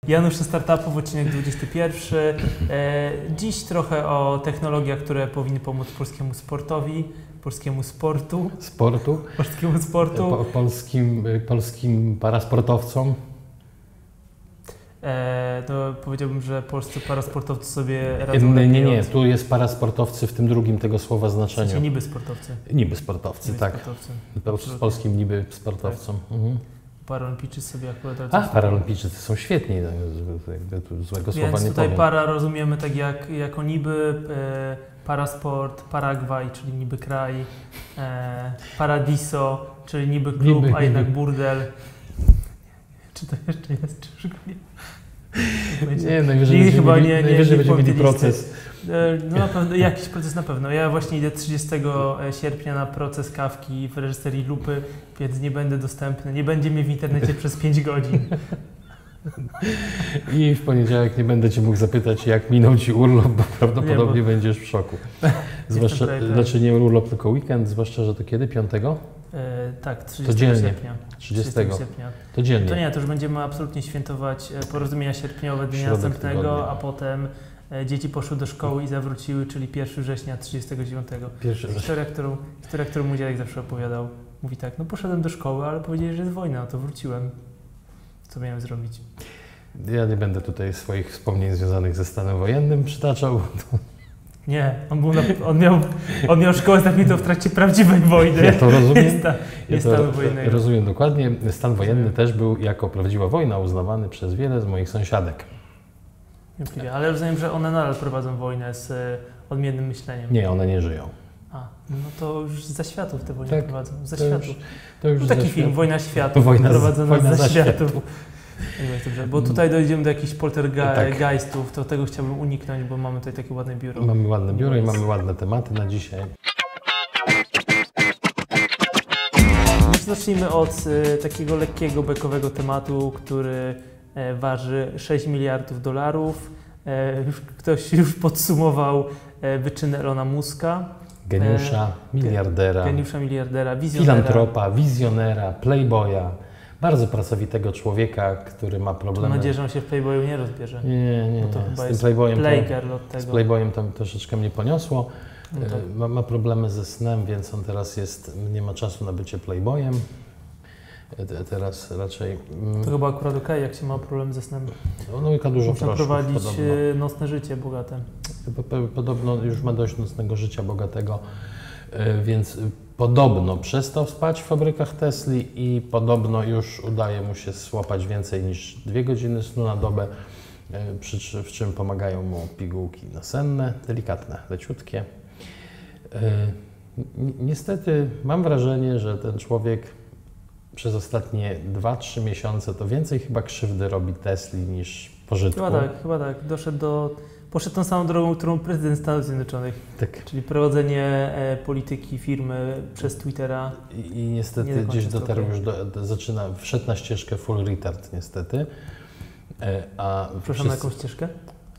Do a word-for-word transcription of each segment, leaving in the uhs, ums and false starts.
Janusz ze Startupów, odcinek dwudziesty pierwszy. E, dziś trochę o technologiach, które powinny pomóc polskiemu sportowi, polskiemu sportu. Sportu. Polskiemu sportu. Po, polskim, polskim parasportowcom. E, to powiedziałbym, że polscy parasportowcy sobie radzą Nie, lepiej nie, nie. od... Tu jest parasportowcy w tym drugim tego słowa znaczeniu. W sensie niby sportowcy. Niby sportowcy, Niby tak. sportowcy. Po, z polskim niby sportowcom. Tak. Mhm. Paralimpijczycy sobie akurat A, paralimpijczycy są świetni, jakby tu złego słowa Więc nie tutaj powiem. para rozumiemy tak jak, jako niby, e, parasport, Paragwaj, czyli niby kraj, e, Paradiso, czyli niby klub, niby, a jednak niby. burdel. Czy to jeszcze jest, czy już nie? Będzie. Nie, najwyżej, I będziemy, chyba mieli, nie, nie, najwyżej nie będziemy mieli powiedzieliście. proces. No na pewno, jakiś proces na pewno. Ja właśnie idę trzydziestego sierpnia na proces kawki w reżyserii Lupy, więc nie będę dostępny. Nie będzie mnie w internecie przez pięć godzin. I w poniedziałek nie będę Cię mógł zapytać, jak minął Ci urlop, bo prawdopodobnie nie, bo... będziesz w szoku. Zwłaszcza, tutaj, znaczy nie urlop, tylko weekend, zwłaszcza, że to kiedy? piątego? E, tak, trzydziestego sierpnia. trzydziestego. sierpnia. To dzielnie. To nie, to już będziemy absolutnie świętować porozumienia sierpniowe dnia Środek następnego, tygodnia. a potem e, dzieci poszły do szkoły i zawróciły, czyli pierwszego września trzydziestego dziewiątego. Pierwszy historia, którą, historia, którą mój dziadek zawsze opowiadał. Mówi tak, no poszedłem do szkoły, ale powiedzieli, że jest wojna, no to wróciłem. Co miałem zrobić? Ja nie będę tutaj swoich wspomnień związanych ze stanem wojennym przytaczał. Nie, on, był na, on, miał, on miał szkołę zamkniętą w trakcie prawdziwej wojny. Ja to rozumiem. Nie, sta, nie ja to stanu wojennego. Rozumiem dokładnie. Stan wojenny też był jako prawdziwa wojna uznawany przez wiele z moich sąsiadek. Niewątpliwie, ale rozumiem, że one nadal prowadzą wojnę z odmiennym myśleniem. Nie, one nie żyją. A, no to już za światów te wojny tak, prowadzą. Za to światów. Już, to już no taki film, Wojna Światów, wojna prowadzona wojna za, za światów. światów. Dobrze, bo tutaj dojdziemy do jakichś poltergeistów, tak. to tego chciałbym uniknąć, bo mamy tutaj takie ładne biuro. Mamy ładne biuro i mamy ładne tematy na dzisiaj. Zacznijmy od y, takiego lekkiego, bekowego tematu, który e, waży sześć miliardów dolarów. E, ktoś już podsumował e, wyczyny Elona Muska. Geniusza, e, miliardera, geniusza, miliardera, wizjonera. Filantropa, wizjonera, playboya. Bardzo pracowitego człowieka, który ma problemy. Mam nadzieję, że on się w Playboyu nie rozbierze. Nie, nie, nie. To chyba z tym jest Playboyem, Playgirl od tego. Z Playboyem tam troszeczkę mnie poniosło. No tak. ma, ma problemy ze snem, więc on teraz jest, nie ma czasu na bycie Playboyem. Teraz raczej... To chyba akurat okej, okay, jak się ma problem ze snem. No łyka dużo Można proszków, prowadzić podobno. nocne życie bogate. Podobno już ma dość nocnego życia bogatego, więc podobno przestał spać w fabrykach Tesli i podobno już udaje mu się złapać więcej niż dwie godziny snu na dobę, przy, w czym pomagają mu pigułki nasenne, delikatne, leciutkie. Niestety mam wrażenie, że ten człowiek przez ostatnie dwa trzy miesiące to więcej chyba krzywdy robi Tesli niż pożytku. Chyba tak, chyba tak. Doszedł do... Poszedł tą samą drogą, którą prezydent Stanów Zjednoczonych. Tak. Czyli prowadzenie e, polityki firmy przez Twittera. I, i niestety do gdzieś dotarł już do, do, zaczyna, wszedł na ścieżkę full retard niestety. E, a Proszę na jaką ścieżkę?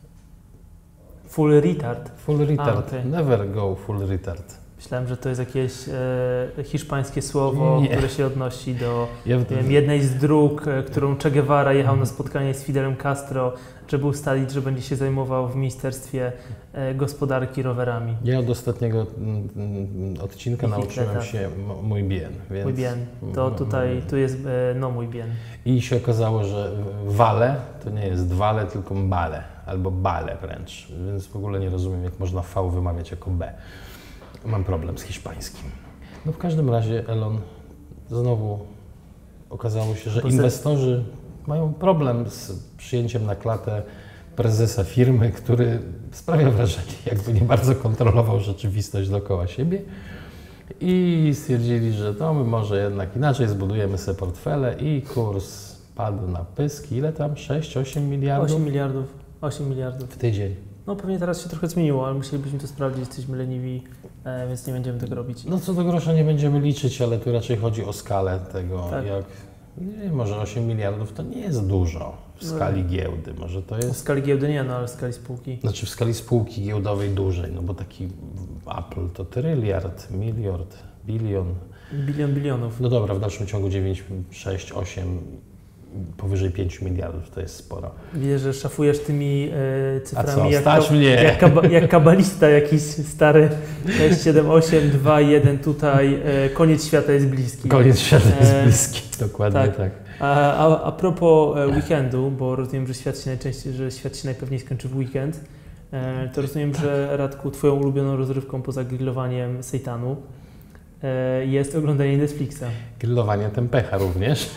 Full retard? Full retard. A, okay. Never go full retard. Myślałem, że to jest jakieś e, hiszpańskie słowo, Nie. które się odnosi do Ja wiem, jednej z dróg, e, którą Che Guevara jechał na spotkanie z Fidelem Castro, żeby ustalić, że będzie się zajmował w Ministerstwie e, Gospodarki rowerami. Ja od ostatniego mm, mm, odcinka nauczyłem się m- mój bien. Więc mój bien. To tutaj, tu jest e, no mój bien. I się okazało, że wale to nie jest wale, tylko mbale, albo bale wręcz, więc w ogóle nie rozumiem, jak można V wymawiać jako B. Mam problem z hiszpańskim. No w każdym razie Elon znowu okazało się, że inwestorzy mają problem z przyjęciem na klatę prezesa firmy, który sprawia wrażenie, jakby nie bardzo kontrolował rzeczywistość dookoła siebie i stwierdzili, że to my może jednak inaczej zbudujemy sobie portfele i kurs padł na pyski. Ile tam? sześć osiem miliardów? osiem miliardów. osiem miliardów. W tydzień. No pewnie teraz się trochę zmieniło, ale musielibyśmy to sprawdzić, jesteśmy leniwi, e, więc nie będziemy tego robić. No co do grosza nie będziemy liczyć, ale tu raczej chodzi o skalę tego, tak. jak... Nie, może osiem miliardów to nie jest dużo w skali no. giełdy, może to jest... W skali giełdy nie, no ale w skali spółki. Znaczy w skali spółki giełdowej dużej, no bo taki Apple to tryliard, miliard, bilion. Bilion bilionów. No dobra, w dalszym ciągu dziewięć, sześć, osiem powyżej pięć miliardów, to jest sporo. Widzę, że szafujesz tymi e, cyframi. A co, jak, stać mnie? Jak, kaba, jak kabalista jakiś stary sześć, siedem, osiem, dwa, jeden tutaj, e, koniec świata jest bliski. Koniec świata jest E, bliski, dokładnie tak. tak. A, a, a propos e, weekendu, bo rozumiem, że świat się najczęściej, że świat się najpewniej skończy w weekend, e, to rozumiem, że Radku, twoją ulubioną rozrywką poza grillowaniem sejtanu e, jest oglądanie Netflixa. Grillowanie tempecha również.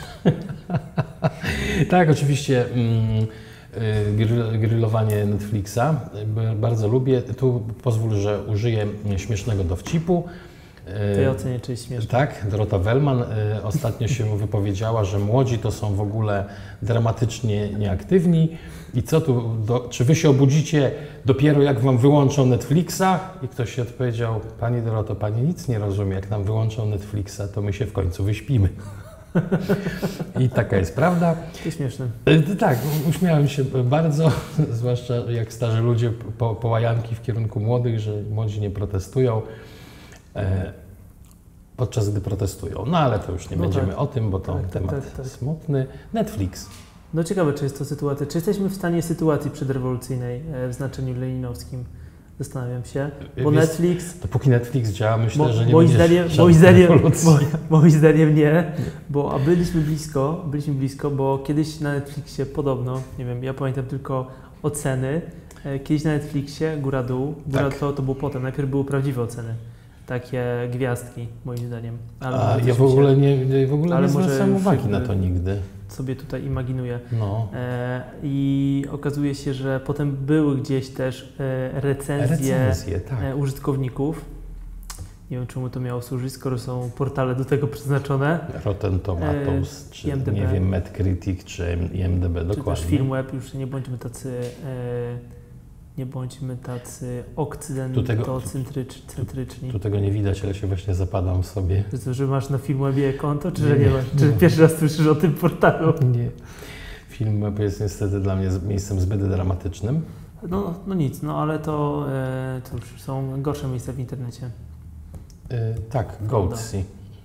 Tak, oczywiście mm, grill, grillowanie Netflixa bardzo lubię. Tu pozwól, że użyję śmiesznego dowcipu. To ja ocenię, czy jest śmieszne. Tak, Dorota Wellman y, ostatnio się wypowiedziała, że młodzi to są w ogóle dramatycznie nieaktywni i co tu, do, czy wy się obudzicie dopiero jak wam wyłączą Netflixa? I ktoś się odpowiedział, pani Doroto, pani nic nie rozumie, jak nam wyłączą Netflixa, to my się w końcu wyśpimy. I taka jest prawda. To śmieszne. Y, tak, uśmiałem się bardzo, zwłaszcza jak starzy ludzie po, połajanki w kierunku młodych, że młodzi nie protestują. E, podczas gdy protestują. No ale to już nie no będziemy tak. o tym, bo to tak, temat tak, tak, tak. smutny. Netflix. No ciekawe, czy jest to sytuacja, czy jesteśmy w stanie sytuacji przedrewolucyjnej e, w znaczeniu leninowskim? Zastanawiam się, bo Wiesz, Netflix... Dopóki Netflix działa, myślę, Mo, że nie moim będzie zdaniem, żadnej moim zdaniem, rewolucji. mo, moim zdaniem nie, bo a byliśmy blisko, byliśmy blisko, bo kiedyś na Netflixie podobno, nie wiem, ja pamiętam tylko oceny, e, kiedyś na Netflixie góra-dół, góra Tak. to, to było potem, najpierw były prawdziwe oceny. Takie gwiazdki, moim zdaniem. Ale A może ja coś w mi się- ogóle nie, nie, w ogóle ale nie może zwracam już uwagi jakby- na to nigdy. sobie tutaj imaginuję. No. E, I okazuje się, że potem były gdzieś też e, recenzje, Recenzje, tak. e, użytkowników. Nie wiem, czemu to miało służyć, skoro są portale do tego przeznaczone. Rotten Tomatoes, E, czy I M D B. nie wiem, Metacritic, czy I M D B, Czy dokładnie. też Filmweb, już nie bądźmy tacy, e, nie bądźmy tacy okcydentocentryczni. Tu tego nie widać, ale się właśnie zapadam sobie. Że, że masz na Filmwebie konto, czy Nie, że nie nie, masz? Czy nie. pierwszy raz słyszysz o tym portalu? Nie. Filmweb jest niestety dla mnie z- miejscem zbyt dramatycznym. No, no nic, no ale to, e, to już są gorsze miejsca w internecie. Yy, tak, Goatsy.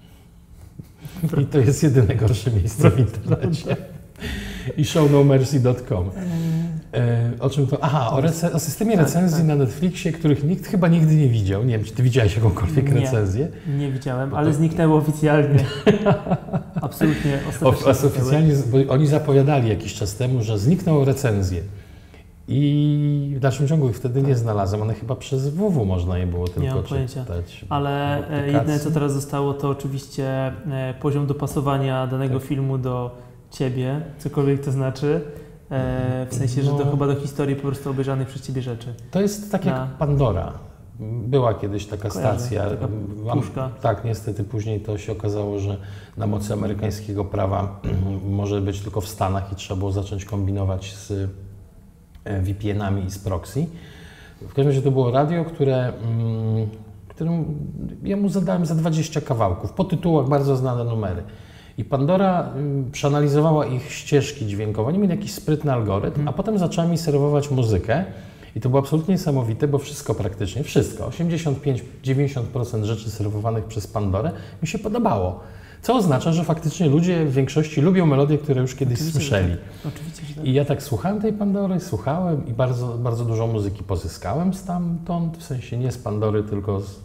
I to jest jedyne gorsze miejsce w internecie. I show no mercy kropka com. Yy, o czym to? Aha, o, rece- o systemie Tak, recenzji tak. na Netflixie, których nikt chyba nigdy nie widział. Nie wiem, czy ty widziałeś jakąkolwiek Nie. recenzję? Nie widziałem, Bo ale to- zniknęło oficjalnie. Absolutnie, O, ostatecznie zniknęły. oficjalnie, z- bo oni zapowiadali jakiś czas temu, że znikną recenzje. I w dalszym ciągu ich wtedy nie znalazłem. One chyba przez W W można je było Nie tylko mam pojęcia. czytać. Ale e, aplikacji. jedyne, co teraz zostało, to oczywiście e, poziom dopasowania danego Tak. filmu do ciebie, cokolwiek to znaczy. E, w sensie, że to No. chyba do historii po prostu obejrzanych przez ciebie rzeczy. To jest tak jak Na- Pandora. Była kiedyś taka Kojarzę, stacja. taka Wam- puszka. Tak, niestety później to się okazało, że na mocy amerykańskiego prawa może być tylko w Stanach i trzeba było zacząć kombinować z e, V P N-ami i z proxy. W każdym razie to było radio, które, mm, którym ja mu zadałem za dwadzieścia kawałków, po tytułach bardzo znane numery. I Pandora mm, przeanalizowała ich ścieżki dźwiękowe, oni mieli jakiś sprytny algorytm, Mhm. a potem zaczęła mi serwować muzykę. I to było absolutnie niesamowite, bo wszystko praktycznie, wszystko, osiemdziesiąt pięć do dziewięćdziesięciu procent rzeczy serwowanych przez Pandorę mi się podobało. Co oznacza, że faktycznie ludzie w większości lubią melodie, które już kiedyś Oczywiście, że słyszeli. tak. Oczywiście, że tak. I ja tak słuchałem tej Pandory, słuchałem i bardzo, bardzo dużo muzyki pozyskałem stamtąd, w sensie nie z Pandory, tylko z,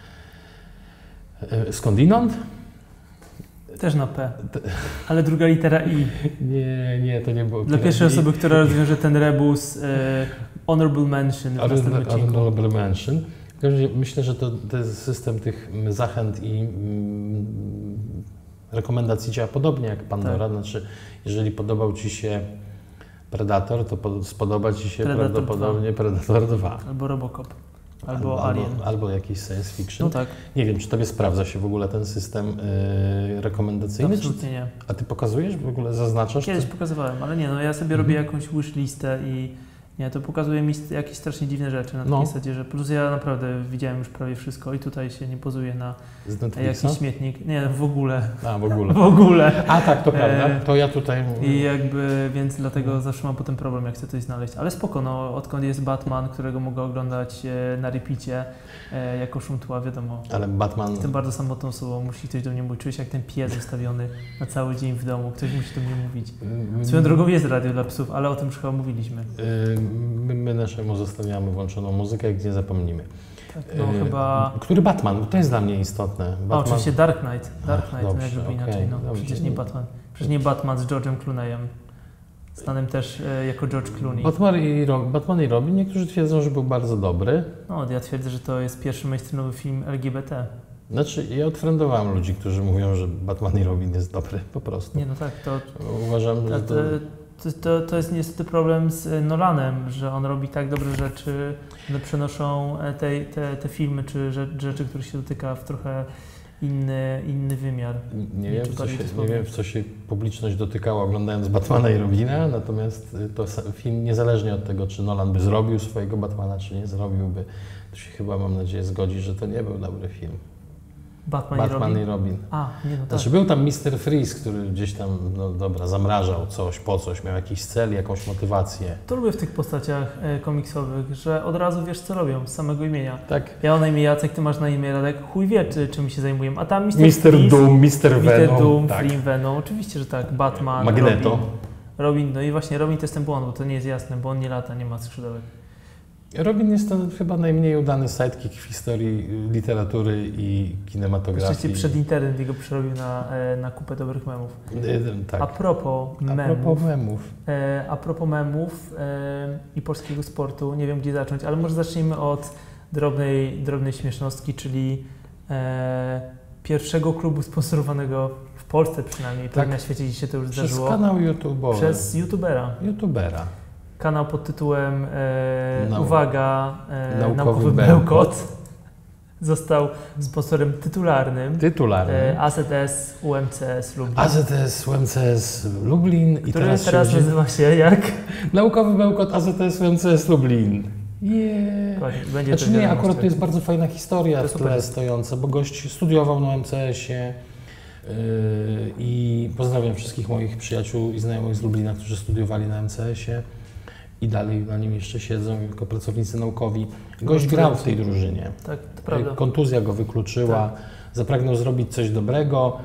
e, skądinąd. Też na P, ale druga litera I. Nie, nie, to nie było. Dla pierwszej osoby, która rozwiąże ten rebus, e, honorable mention w następnym odcinku. Honorable mention. W każdym razie myślę, że to, to jest system tych mm, zachęt i mm, rekomendacji działa podobnie jak Pandora. Tak. Znaczy, jeżeli podobał Ci się Predator, to pod, spodoba Ci się Predator prawdopodobnie Predator dwa. Albo Robocop, albo, albo, Alien. albo, albo jakiś science fiction. No tak, Nie wiem, czy Tobie sprawdza się w ogóle ten system yy, rekomendacyjny? Czy, absolutnie nie. a Ty pokazujesz w ogóle, zaznaczasz? Kiedyś to? pokazywałem, ale nie, no ja sobie Mhm. robię jakąś wish listę i, Nie, to pokazuje mi jakieś strasznie dziwne rzeczy na takiej No. zasadzie, że plus ja naprawdę widziałem już prawie wszystko i tutaj się nie pozuje na Z Netflixa? jakiś śmietnik. Nie, w ogóle. A, w ogóle. W ogóle. A tak, to prawda. E, To ja tutaj... I jakby, więc dlatego zawsze mam potem problem, jak chcę coś znaleźć. Ale spoko, no, odkąd jest Batman, którego mogę oglądać e, na repeacie, e, jako szum tła, wiadomo. Ale Batman... Jestem bardzo samotną osobą, musi ktoś do mnie mówić. Czuję się jak ten pies zostawiony na cały dzień w domu. Ktoś musi do mnie mówić. Swoją drogą jest radio dla psów, ale o tym już chyba mówiliśmy. Yy, My, my naszemu zostawiamy włączoną muzykę, jak nie zapomnimy. Tak, no Yy, chyba... Który Batman? Bo to jest dla mnie istotne. Batman... A, oczywiście Dark Knight. Dark Knight, dobrze, no jakby okej, inaczej. No. dobrze. Przecież nie Batman. Przecież nie Batman z George'em Clooneyem. Znanym też e, jako George Clooney. Batman i, Ro- Batman i Robin, niektórzy twierdzą, że był bardzo dobry. No, ja twierdzę, że to jest pierwszy mainstreamowy film L G B T. Znaczy, ja odfriendowałem ludzi, którzy mówią, że Batman i Robin jest dobry, po prostu. Nie, no tak, to... Uważam, To, że to... to, to, to jest niestety problem z Nolanem, że on robi tak dobre rzeczy, one przenoszą te, te, te filmy czy rzeczy, których się dotyka w trochę inny, inny wymiar. Nie, Nie wiem, czy w co bardziej się, to nie wiem, w co się publiczność dotykała oglądając Batmana i Robina, natomiast to sa- film, niezależnie od tego, czy Nolan by zrobił swojego Batmana, czy nie zrobiłby, to się chyba, mam nadzieję, zgodzi, że to nie był dobry film. Batman, Batman i Robin? i Robin. A, nie, no tak. Znaczy był tam mister Freeze, który gdzieś tam, no dobra, zamrażał coś po coś, miał jakiś cel, jakąś motywację. To lubię w tych postaciach e, komiksowych, że od razu wiesz, co robią, z samego imienia. Tak. Ja mam na imię Jacek, ty masz na imię Radek, chuj wie, czy, czym się zajmuję. A tam mister mister Freeze, Doom, mister mister Venom, Doom, tak. Flynn Venom, oczywiście, że tak. Batman, Magneto. Robin. Robin, no i właśnie Robin to jest ten błąd, bo to nie jest jasne, bo on nie lata, nie ma skrzydełek. Robin jest to chyba najmniej udany sidekick w historii literatury i kinematografii. Wcześniej przed internet i go przerobił na, e, na kupę dobrych memów. Y, Tak. A propos A memów, propos memów. e, a propos memów e, i polskiego sportu, nie wiem gdzie zacząć, ale może zacznijmy od drobnej, drobnej śmiesznostki, czyli e, pierwszego klubu sponsorowanego w Polsce przynajmniej, Tak. pewnie na świecie dzisiaj to już Przez zdarzyło, kanał YouTube'owy. przez youtubera. YouTubera. Kanał pod tytułem e, Nau- Uwaga, e, Naukowy Naukowy Bełkot. Bełkot. Został sponsorem tytularnym Tytularny. e, A Z S U M C S Lublin, A Z S U M C S Lublin i który teraz, teraz, się będzie... nazywa się jak? Naukowy Bełkot A Z S U M C S Lublin. Yeah. Dokładnie, będzie Znaczy to nie, wiadomość, akurat tak. to jest bardzo fajna historia To w super. tle stojąca, bo gość studiował na U M C S-ie yy, i pozdrawiam wszystkich moich przyjaciół i znajomych z Lublina, którzy studiowali na U M C S-ie i dalej na nim jeszcze siedzą jako pracownicy naukowi. Gość grał w tej drużynie. Tak, to prawda. Kontuzja go wykluczyła, Tak. zapragnął zrobić coś dobrego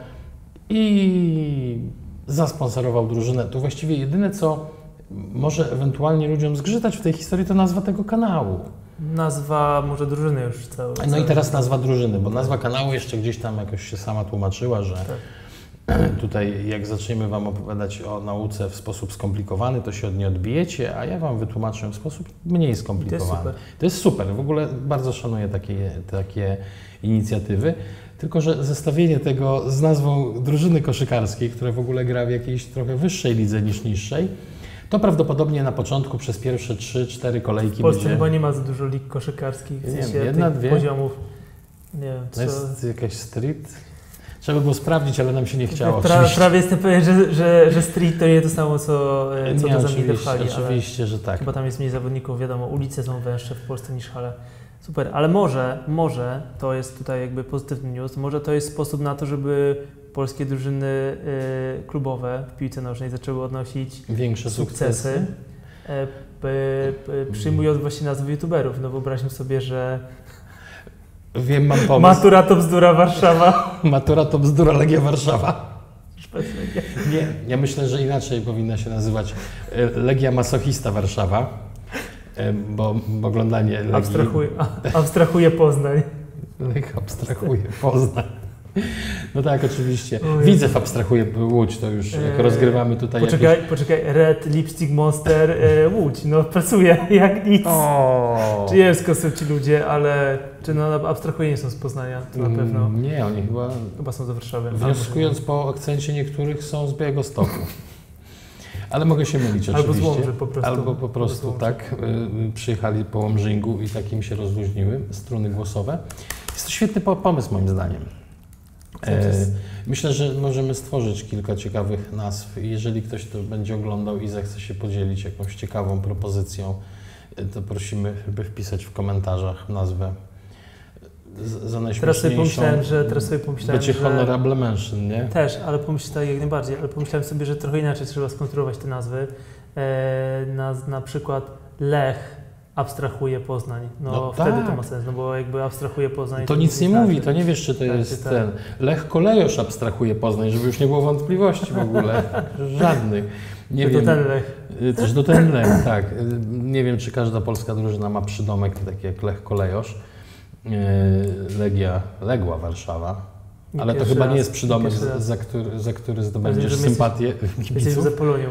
i zasponsorował drużynę. To właściwie jedyne, co może ewentualnie ludziom zgrzytać w tej historii, to nazwa tego kanału. Nazwa może drużyny już całe. No i teraz nazwa drużyny, bo nazwa kanału jeszcze gdzieś tam jakoś się sama tłumaczyła, że Tak. tutaj jak zaczniemy Wam opowiadać o nauce w sposób skomplikowany, to się od niej odbijecie, a ja Wam wytłumaczę w sposób mniej skomplikowany. super. To jest super, w ogóle bardzo szanuję takie, takie inicjatywy, tylko że zestawienie tego z nazwą drużyny koszykarskiej, która w ogóle gra w jakiejś trochę wyższej lidze niż niższej, to prawdopodobnie na początku przez pierwsze trzy cztery kolejki W Polsce będzie... chyba nie ma za dużo lig koszykarskich, w Nie sensie wiem, jedna, tych dwie? poziomów. Nie wiem, To co... jest jakaś street? Trzeba by było sprawdzić, ale nam się nie chciało. Pra, oczywiście. prawie jestem pewien, że, że, że street to nie to samo, co, e, co nie, to za oczywiście, w hali, ale oczywiście, że tak. chyba tam jest mniej zawodników, wiadomo, ulice są węższe w Polsce niż hale. Super, ale może, może to jest tutaj jakby pozytywny news, może to jest sposób na to, żeby polskie drużyny y, klubowe w piłce nożnej zaczęły odnosić Większe sukcesy. sukcesy, e, p, p, przyjmując właśnie nazwy youtuberów. No wyobraźmy sobie, że Wiem, mam pomysł. Matura to bzdura Warszawa. Matura to bzdura Legia Warszawa. Szpeclegia. Nie, ja myślę, że inaczej powinna się nazywać e, Legia Masochista Warszawa, e, bo, bo oglądanie Legii... Abstrahuje, a- abstrahuje Poznań. Legia abstrahuje Poznań. No tak, oczywiście. Ojej. Widzew abstrahuje Łódź, to już jak Eee, rozgrywamy tutaj... Poczekaj, jakoś... poczekaj, Red Lipstick Monster e, Łódź, no pracuje jak nic. O! Ciężko są ci ludzie, ale czy no abstrahuje nie są z Poznania, to na pewno. Mm, Nie, oni chyba... Chyba są z Warszawy. Wnioskując po akcencie niektórych, są z Białegostoku. Ale mogę się mylić Albo z oczywiście. Łomży po prostu. Albo po prostu Łomży. tak, y, przyjechali po Łomżyngu i takim się rozluźniły struny głosowe. Jest to świetny po- pomysł moim zdaniem. E, myślę, że możemy stworzyć kilka ciekawych nazw. Jeżeli ktoś to będzie oglądał i zechce się podzielić jakąś ciekawą propozycją, to prosimy, by wpisać w komentarzach nazwę za najśmieszniejszą. Teraz sobie pomyślałem, że... Teraz sobie pomyślałem, Będzie że... honorable mention, nie? Też, ale pomyślałem jak najbardziej, ale pomyślałem sobie, że trochę inaczej trzeba skonstruować te nazwy. E, na, na przykład Lech abstrahuje Poznań. No, No wtedy tak. to ma sens, no bo jakby abstrahuje Poznań... To nic nie znaczy. mówi, to nie wiesz, czy to Tak, jest tak. ten... Lech Kolejosz abstrahuje Poznań, żeby już nie było wątpliwości w ogóle. Żadnych. Nie to wiem. ten Lech. Też do ten Lech, tak. Nie wiem, czy każda polska drużyna ma przydomek taki jak Lech Kolejosz. Legia, Legła Warszawa. Nie Ale to pierwszy chyba raz, nie jest przydomek, nie pierwszy raz. za który, za który zdobędziesz Rozumiem, że sympatię Jesteśmy kibiców. za Polonią.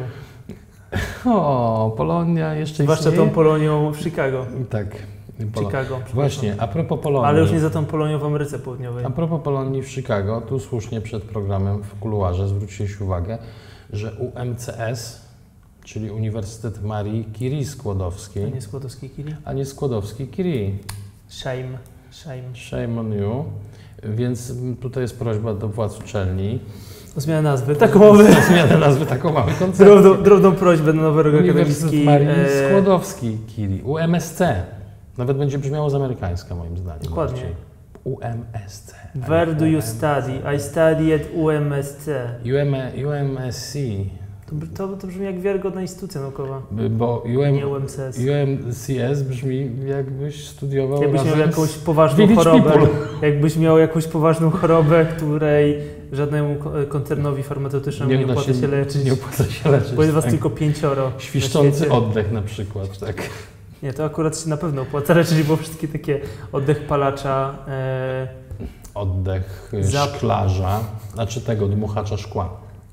O, Polonia jeszcze Zwłaszcza istnieje? tą Polonią w Chicago. Tak. Polo- Chicago. Właśnie, a propos Polonii. Ale już nie za tą Polonią w Ameryce Południowej. A propos Polonii w Chicago, tu słusznie przed programem w kuluarze zwróciłeś uwagę, że U M C S, czyli Uniwersytet Marii Curie Skłodowskiej, To nie Skłodowski Kiri? a nie Skłodowskiej Curie. Shame. Shame. Shame on you. Więc tutaj jest prośba do władz uczelni. O zmianę nazwy. Taką mamy. Na zmianę nazwy taką mamy koncepcję. Drobną, drobną prośbę do Nowy Rok Uniwersytet Akademicki. Marii e, Skłodowskiej Curie. U M S C. Nawet będzie brzmiało z amerykańska moim zdaniem. Dokładnie. bardziej. U M S C. a nie Where do you U M S C. study? I study at U M S C. U M, U M S C. To, br- to, to brzmi jak wiarygodna instytucja naukowa. Bo U M, Nie U M C S. U M C S brzmi jakbyś studiował Jakbyś miał razem jakąś z poważną Village chorobę, People. jakbyś miał jakąś poważną chorobę, której żadnemu ko- koncernowi farmaceutycznemu nie, uda opłaca się leczyć, Nie opłaca się leczyć. bo jest was tak. tylko pięcioro. na Świszczący świecie. oddech na przykład, tak. Nie, to akurat się na pewno opłaca leczyć, bo wszystkie takie oddech palacza, e, Oddech y, Zap- szklarza, znaczy tego dmuchacza szkła.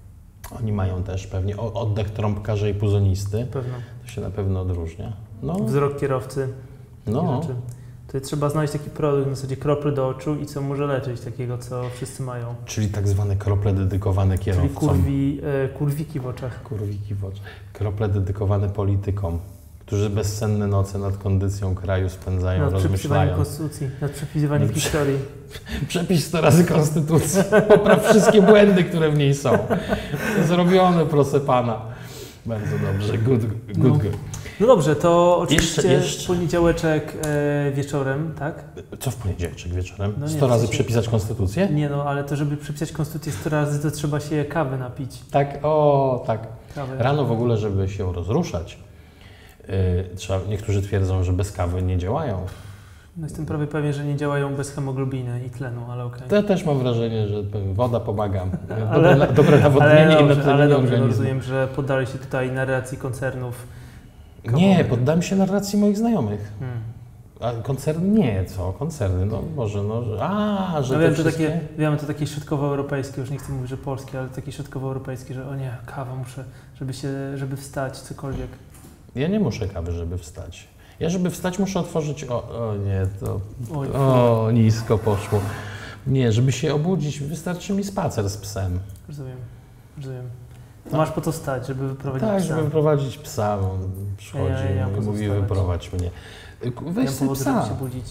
Oni mają też pewnie o- oddech trąbkarza i puzonisty. pewno To się na pewno odróżnia. No, wzrok kierowcy, takie no. rzeczy. To trzeba znaleźć taki produkt, na zasadzie krople do oczu i co może leczyć, takiego co wszyscy mają. Czyli tak zwane krople dedykowane Czyli kierowcom. kurwi, e, kurwiki w oczach. Kurwiki w oczy. Krople dedykowane politykom, którzy bezsenne noce nad kondycją kraju spędzają, Nad przepisywaniem rozmyślają. konstytucji, nad przepisywaniem Nad- historii. Przepisz sto razy konstytucji, popraw wszystkie błędy, które w niej są. Zrobione, proszę pana. Bardzo dobrze, good, good, No. good. No dobrze, to oczywiście Jeszcze- jeszcze. poniedziałeczek e, wieczorem, tak? Co w poniedziałek wieczorem? No nie, sto razy w sensie- przepisać konstytucję? Nie no, ale to żeby przepisać konstytucję sto razy, to trzeba się kawy napić. Tak, o tak. Kawy. Rano w ogóle, żeby się rozruszać, yy, trzeba, niektórzy twierdzą, że bez kawy nie działają. No jestem prawie pewien, że nie działają bez hemoglobiny i tlenu, ale okej. To też mam wrażenie, że woda pomaga. Dobre, Ale- na- dobre nawodnienie Ale i dobrze, ale natlenienie dobrze, no organizmu. rozumiem, że poddali się tutaj narracji koncernów. Nie, kawowych. poddam się narracji moich znajomych. Hmm. A koncerny? Nie, co? Koncerny, no może, no, że, a, że No te wiem, to wszystkie... takie, wiem, to takie środkowoeuropejskie, już nie chcę mówić, że polskie, ale takie środkowoeuropejskie, że o nie, kawa muszę, żeby się, żeby wstać, cokolwiek. Ja nie muszę kawy, żeby wstać. Ja, żeby wstać, muszę otworzyć... O, o nie, to... Oj, O, nisko poszło. Nie, żeby się obudzić, wystarczy mi spacer z psem. rozumiem, rozumiem. To No. masz po to stać, żeby wyprowadzić Tak, psa. żeby wyprowadzić psa. On przychodzi Ja- ja nie mam i po co mówi, wstawać. wyprowadź mnie. Nie Weź mam sobie powodu, żeby psa. się budzić.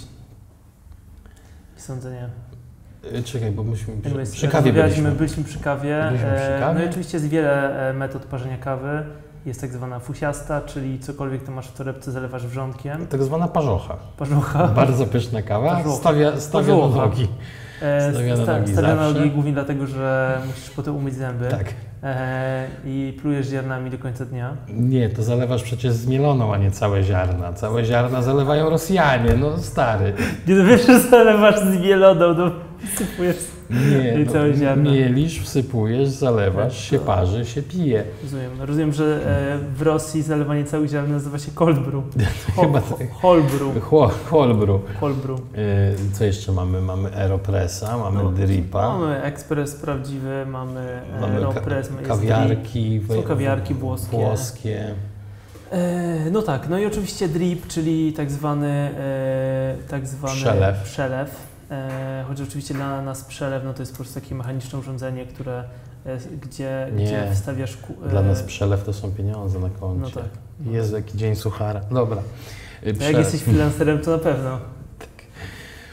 Sądzę nie. Y, Czekaj, bo myśmy przy, Anyways, przy kawie rozmawialiśmy, byliśmy. byliśmy przy kawie. Byliśmy przy E, kawie. No i oczywiście jest wiele e, metod parzenia kawy. Jest tak zwana fusiasta, czyli cokolwiek to masz w torebce, zalewasz wrzątkiem. Tak zwana parzocha. Parzocha. Bardzo pyszna kawa. Parzocha. Stawia, stawia na Parzocha. nogi. E, Stawia na sta- nogi Stawia na zawsze. nogi głównie dlatego, że musisz potem umyć zęby. Tak. E, I plujesz ziarnami do końca dnia. Nie, to zalewasz przecież z mieloną, a nie całe ziarna. Całe ziarna zalewają Rosjanie, no stary. Nie no wiesz, że zalewasz z mieloną, no sypujesz. Nie, I całe no, ziarna. mielisz, wsypujesz, zalewasz, Tak, się to- parzy, się pije. Rozumiem. Rozumiem, że e, w Rosji zalewanie całych ziaren nazywa się cold brew. Ho, Chyba ho, tak. whole brew. Chło- Holbru. Cold brew. Yy, co jeszcze mamy? Mamy Aeropressa, mamy No, Dripa, Mamy ekspres prawdziwy, mamy, mamy ka- Aeropress, jest kawiarki, drip. Są kawiarki włoskie. włoskie. E, no tak, no i oczywiście drip, czyli tak zwany, e, tak zwany Przelew. przelew. E, choć oczywiście dla nas przelew no to jest po prostu takie mechaniczne urządzenie, które, e, gdzie, Nie. gdzie wstawiasz... Ku, e, Dla nas przelew to są pieniądze na koncie. No tak. Jezu, jaki dzień suchara. Dobra. Yy, Jak prze- jesteś freelancerem, to na pewno.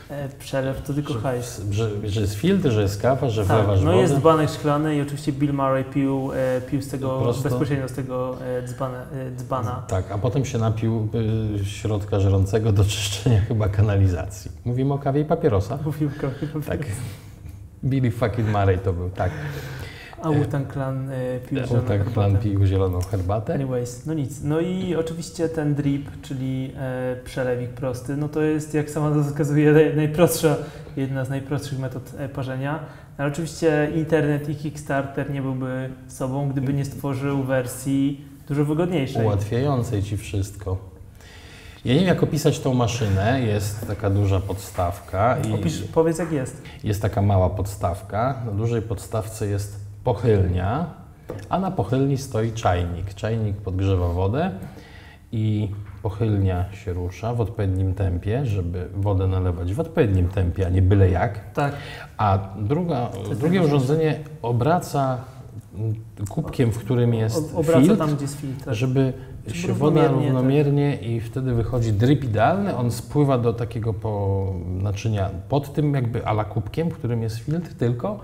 E, przelew to tylko że, hajs. że, że jest filtr, że jest kawa, że Tak, wlewasz no wodę. jest dzbanek szklany i oczywiście Bill Murray pił, e, pił z tego, Prosto. bezpośrednio z tego e, dzbana, e, dzbana. Tak, a potem się napił y, środka żrącego do czyszczenia chyba kanalizacji. Mówimy o kawie i papierosach. Mówił kawie. Tak. Billy fucking Murray to był, tak. A Wu-Tang Clan e, pił zieloną Wu-Tang Clan pił zieloną herbatę. Anyways, no nic. No i oczywiście ten drip, czyli e, przelewik prosty, no to jest, jak sama nazwa wskazuje, naj, najprostsza, jedna z najprostszych metod e, parzenia. Ale oczywiście internet i Kickstarter nie byłby sobą, gdyby nie stworzył wersji dużo wygodniejszej. Ułatwiającej ci wszystko. Ja nie wiem, jak opisać tą maszynę. Jest taka duża podstawka. I Opisz, powiedz jak jest. jest taka mała podstawka. Na dużej podstawce jest pochylnia, a na pochylni stoi czajnik. Czajnik podgrzewa wodę i pochylnia się rusza w odpowiednim tempie, żeby wodę nalewać w odpowiednim tempie, a nie byle jak. Tak. A druga, drugie urządzenie obraca kubkiem, w którym jest Obraca filtr, tam, gdzie jest filtr. żeby Żeby się woda równomiernie, równomiernie i wtedy wychodzi drip idealny, on spływa do takiego po naczynia pod tym jakby ala kubkiem, w którym jest filtr tylko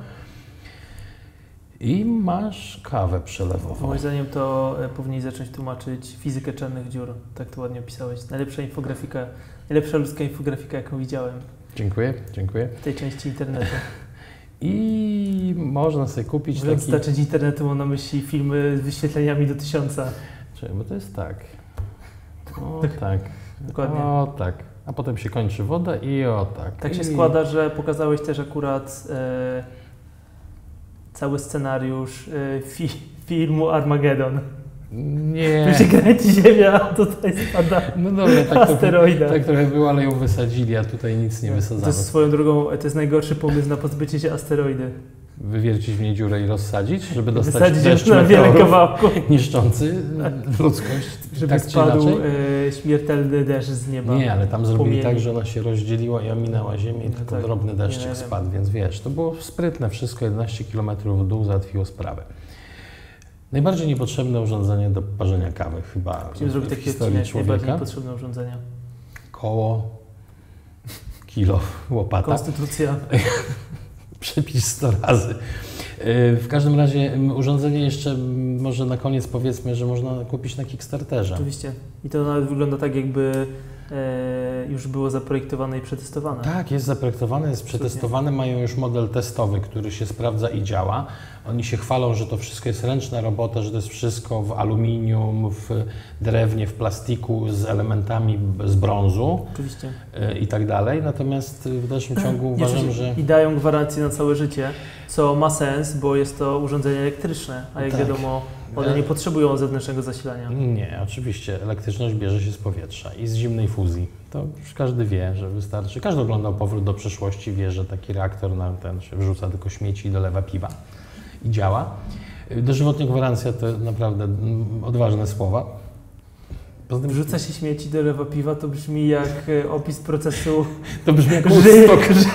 i masz kawę przelewową. Moim zdaniem to e, powinni zacząć tłumaczyć fizykę czarnych dziur. Tak to ładnie opisałeś. Najlepsza infografika, najlepsza ludzka infografika, jaką widziałem Dziękuję, dziękuję. w tej części internetu. I można sobie kupić Mówiąc taki... ta część internetu, mam na myśli filmy z wyświetleniami do tysiąca. Czekaj, bo to jest tak. O tak. Dokładnie. O tak. A potem się kończy woda i o tak. Tak się I... składa, że pokazałeś też akurat e, cały scenariusz e, fi, filmu Armageddon. Nie. Tu się kręci Ziemia, a tutaj spada No dobra, tak, asteroida. to, tak trochę było, ale ją wysadzili, a tutaj nic nie To wysadzamy. jest swoją drogą, to jest najgorszy pomysł na pozbycie się asteroidy. Wywiercić w niej dziurę i rozsadzić, żeby dostać Wysadzić deszcz ją na wiele meteorów kawałków, niszczący ludzkość. żeby tak czy spadł inaczej. e, śmiertelny deszcz z nieba. Nie, ale tam zrobili Płomieni. tak, że ona się rozdzieliła i ominęła ziemię i No tylko tak, drobny nie deszczyk wiem. spadł, więc wiesz, to było sprytne wszystko, jedenaście kilometrów w dół załatwiło sprawę. Najbardziej niepotrzebne urządzenie do parzenia kawy chyba Musimy zrobić w taki historii odcinek, najbardziej człowieka. potrzebne urządzenia. Koło, kilo, łopata. Konstytucja. Przepisz sto razy. Yy, W każdym razie m, urządzenie jeszcze m, może na koniec powiedzmy, że można kupić na Kickstarterze. Oczywiście. I to nawet wygląda tak, jakby e, już było zaprojektowane i przetestowane. Tak, jest zaprojektowane, jest przetestowane, mają już model testowy, który się sprawdza i działa. Oni się chwalą, że to wszystko jest ręczna robota, że to jest wszystko w aluminium, w drewnie, w plastiku z elementami b- z brązu Oczywiście. yy, i tak dalej. Natomiast w dalszym ciągu uważam, że... I dają gwarancję na całe życie, co ma sens, bo jest to urządzenie elektryczne, a jak Tak. wiadomo, one nie potrzebują zewnętrznego zasilania. Nie, oczywiście. Elektryczność bierze się z powietrza i z zimnej fuzji. To już każdy wie, że wystarczy. Każdy oglądał Powrót do przyszłości, wie, że taki reaktor na ten się wrzuca tylko śmieci i dolewa piwa. I działa. Dożywotnia gwarancja to naprawdę mm, odważne słowa. Poza tym, Wrzuca się śmieci do lewa piwa, to brzmi jak e, opis procesu to brzmi jak Żyje. Woodstock.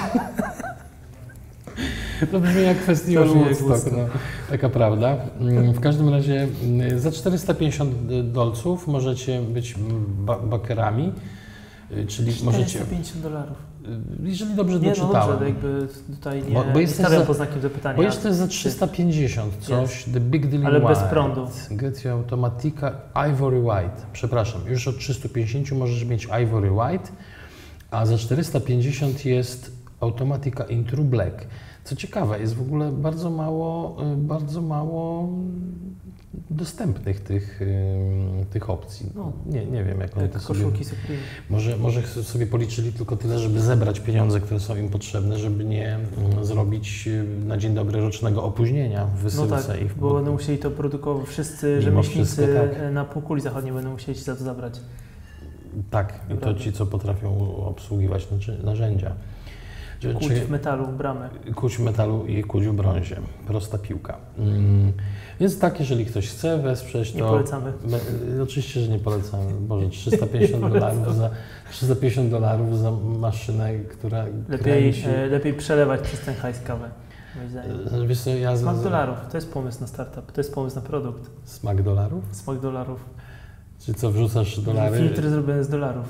To brzmi jak festiwal To brzmi jak Woodstock, no, taka prawda. Mm, W każdym razie mm, za czterysta pięćdziesiąt dolców możecie być mm, ba- bakerami, y, czyli możecie, czterysta pięćdziesiąt dolarów. y, jeżeli dobrze Nie, no doczytałem, dobrze, jakby tutaj nie, Bo- bo nie jest stawiam za- pod znakiem zapytania. bo jeszcze jest za trzysta pięćdziesiąt coś, The Big Deal in Ale bez White. prądu. Get Your Automatica Ivory White, przepraszam, już od trzysta pięćdziesiąt możesz mieć Ivory White, a za czterysta pięćdziesiąt jest Automatica in True Black. Co ciekawe, jest w ogóle bardzo mało, y, bardzo mało dostępnych tych, y, tych opcji. No, nie, nie wiem, jak oni to Jak sobie... koszulki Supreme. Może, może sobie policzyli tylko tyle, żeby zebrać pieniądze, które są im potrzebne, żeby nie mm, zrobić y, na dzień dobry rocznego opóźnienia w No wysyłce. tak, i w, bo będą musieli to produkować, wszyscy Mimo rzemieślnicy wszystko, tak. na półkuli zachodniej będą musieli się za to zabrać. Tak, i to Naprawdę. ci, co potrafią obsługiwać naczy- narzędzia. Czy- Kuć czy- w metalu, bramy. Kuć w metalu i kuć w brązie. Prosta piłka. Mm. Więc tak, jeżeli ktoś chce wesprzeć, to... Nie polecamy. My, oczywiście, że nie polecamy. Boże, trzysta pięćdziesiąt Nie dolarów za, trzysta pięćdziesiąt dolarów za maszynę, która Lepiej, kręci. e, lepiej przelewać przez ten hajs kawę, moim zdaniem. E, Wiesz co, ja... z- Smak dolarów, to jest pomysł na startup, to jest pomysł na produkt. Smak dolarów? Smak dolarów. Czy co, wrzucasz dolary? Filtry zrobione z dolarów. A,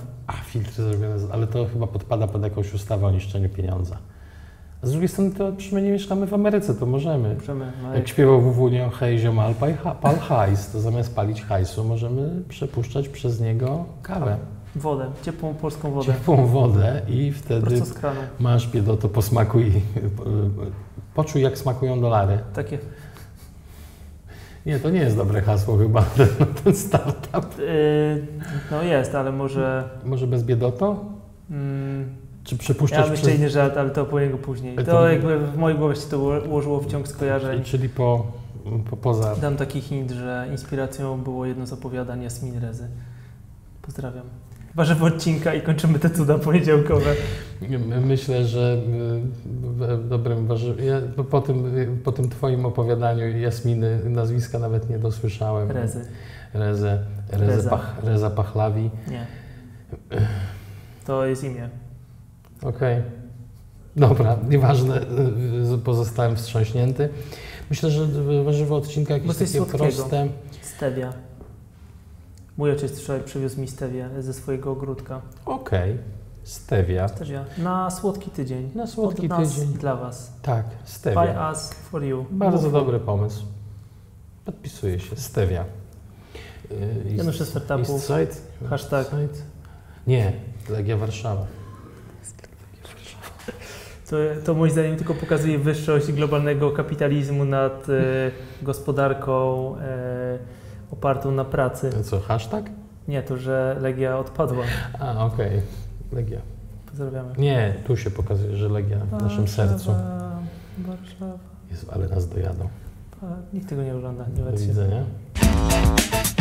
filtry zrobione, z- ale to chyba podpada pod jakąś ustawę o niszczeniu pieniądza. A z drugiej strony to przecież my nie mieszkamy w Ameryce, to możemy. Możemy, no Jak jak śpiewał W W nie hej ziomal, pal, pal hajs, to zamiast palić hajsu możemy przepuszczać przez niego kawę, wodę, ciepłą polską wodę. ciepłą wodę i wtedy Prosto z kranu. masz biedoto, posmakuj, poczuj jak smakują dolary. Takie. Nie, to nie jest dobre hasło chyba, ten, ten startup. Yy, no jest, ale może... Może bez biedoto? Mm, Czy ja przepuszczasz mam jeszcze przez... inny żart, ale to opowiem go później. To- To jakby w mojej głowie się to uło- ułożyło w ciąg skojarzeń. Czyli po, po poza... Dam taki hint, że inspiracją było jedno z opowiadań Jasmin Rezy. Pozdrawiam. Warzywo odcinka i kończymy te cuda poniedziałkowe. My- Myślę, że y, w dobrym warzy... ja po, tym, po tym twoim opowiadaniu Jasminy nazwiska nawet nie dosłyszałem. Rezy. Rezę. Rezę Reza. Pach, Reza Pachlawi. Nie. To jest imię. Okej. Dobra, nieważne, y, pozostałem wstrząśnięty. Myślę, że warzywo odcinka Bo jakieś coś takie słodkiego. proste. Stevia. Mój ojciec wczoraj przywiózł mi stewię ze swojego ogródka. Okej. Stevia. Stevia. Na słodki tydzień. Na słodki Od nas tydzień. dla Was. Tak, By stevia. us, for you. Bardzo Mów. dobry pomysł. Podpisuję się. Stevia. Y, Janusz East- ze startupu. East Side? Hashtag. Side? Nie, Legia Warszawa. To, to moim zdaniem tylko pokazuje wyższość globalnego kapitalizmu nad e, gospodarką e, opartą na pracy. Co, hashtag? Nie, to, że Legia odpadła. A, okej. Legia. Pozdrawiamy. Nie, tu się pokazuje, że Legia w naszym sercu. Warszawa. Jezu, ale nas dojadą. A, nikt tego nie ogląda, nie Do martw się. widzenia.